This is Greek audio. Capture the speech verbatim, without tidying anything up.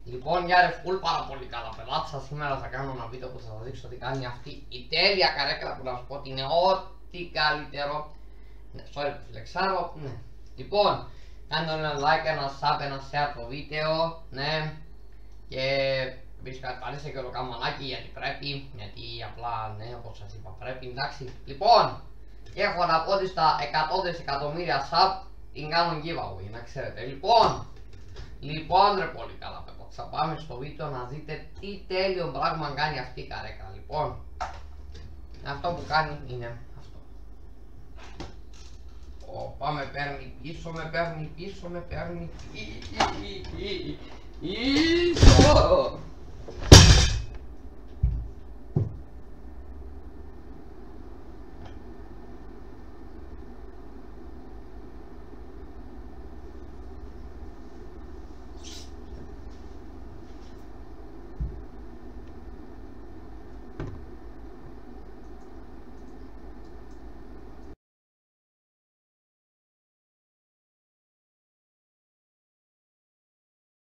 Λοιπόν, για ρε φουλ πάρα πολύ καλά παιδάτσα, σήμερα θα κάνω ένα βίντεο που θα σας δείξω τι κάνει αυτή η τέλεια καρέκλα που να σου πω ότι είναι ό,τι καλύτερο. Ναι, sorry που φλεξάρω, ναι. Λοιπόν, κάντε ένα like, ένα sub, ένα share το βίντεο, ναι. Και επίσης πατήστε και το καμπανάκι γιατί πρέπει, γιατί απλά, ναι, όπως σας είπα πρέπει, εντάξει. Λοιπόν, έχω να πω ότι στα εκατό δισεκατομμύρια sub την κάνω giveaway, να ξέρετε. Λοιπόν, λοιπόν ρε πολύ καλά παιδιά. Θα πάμε στο βίντεο να δείτε τι τέλειο πράγμα κάνει αυτή η καρέκλα. Λοιπόν, αυτό που κάνει είναι αυτό. Οπα, με παίρνει πίσω, με παίρνει πίσω, με παίρνει πίσω.